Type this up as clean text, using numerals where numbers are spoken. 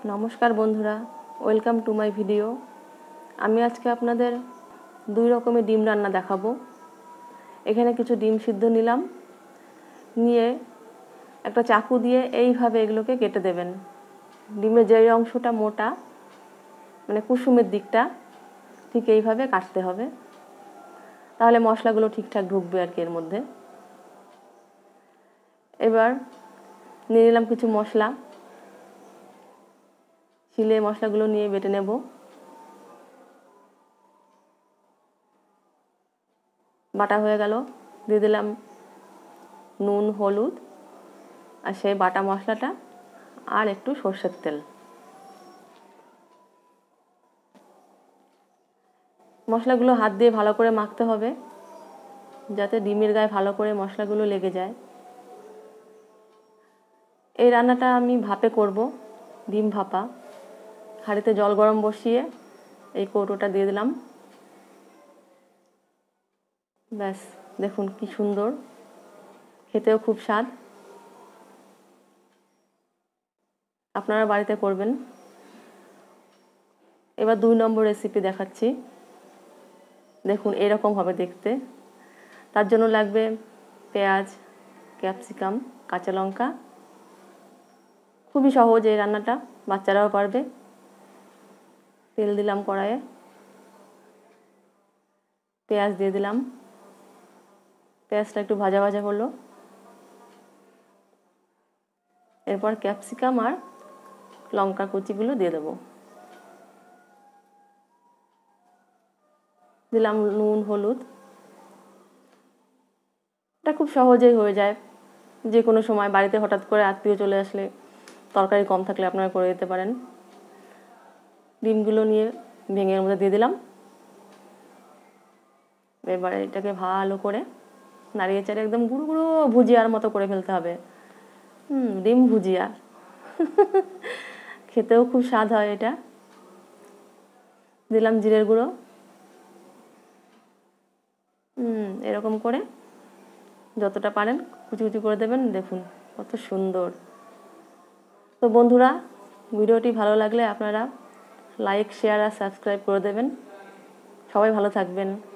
নমস্কার বন্ধুরা, welcome to my video. আমি আজকে আপনাদের দুই রকমের ডিম রান্না দেখাবো। এখানে কিছু ডিম সিদ্ধ নিলাম, নিয়ে একটা চাকু দিয়ে এইভাবে এগুলোকে কেটে দেবেন। ডিমের যে অংশটা মোটা, মানে কুসুমের দিকটা, ঠিক এইভাবে কাটতে হবে, তাহলে মশলাগুলো ঠিকঠাক ঢুকবে আর কি এর মধ্যে। এবার নিয়ে নিলাম কিছু মশলা, শিলে মশলাগুলো নিয়ে বেটে নেব। বাটা হয়ে গেল, দিয়ে দিলাম নুন, হলুদ, আর সেই বাটা মশলাটা, আর একটু সর্ষের তেল। মশলাগুলো হাত দিয়ে ভালো করে মাখতে হবে, যাতে ডিমের গায়ে ভালো করে মশলাগুলো লেগে যায়। এই রান্নাটা আমি ভাপে করব, ডিম ভাপা। হাঁড়িতে জল গরম বসিয়ে এই কৌটোটা দিয়ে দিলাম। ব্যাস, দেখুন কি সুন্দর, খেতেও খুব স্বাদ। আপনারা বাড়িতে করবেন। এবার 2 নম্বর রেসিপি দেখাচ্ছি। দেখুন এরকম হবে দেখতে। তার জন্য লাগবে পেঁয়াজ, ক্যাপসিকাম, কাঁচা লঙ্কা। খুবই সহজ এই রান্নাটা, বাচ্চারাও পারবে। তেল দিলাম কড়াইয়ে, পেঁয়াজ দিয়ে দিলাম। পেঁয়াজটা একটু ভাজা ভাজা হলো, এরপর ক্যাপসিকাম আর লঙ্কা কুচিগুলো দিয়ে দেবো। দিলাম নুন, হলুদ। এটা খুব সহজেই হয়ে যায়, যে কোনো সময় বাড়িতে হঠাৎ করে আত্মীয় চলে আসলে, তরকারি কম থাকলে আপনারা করে দিতে পারেন। ডিমগুলো নিয়ে ভেঙে এর মধ্যে দিয়ে দিলাম। এবার এটাকে ভালো করে নাড়িয়ে চাড়িয়ে একদম গুঁড়ো গুঁড়ো ভুজিয়ার মতো করে ফেলতে হবে। ডিম ভুজিয়া। খেতেও খুব স্বাদ হয় এটা। দিলাম জিরের গুঁড়ো। এরকম করে যতটা পারেন কুচি কুচি করে দেবেন। দেখুন কত সুন্দর। তো বন্ধুরা, ভিডিওটি ভালো লাগলে আপনারা লাইক, শেয়ার আর সাবস্ক্রাইব করে দেবেন। সবাই ভালো থাকবেন।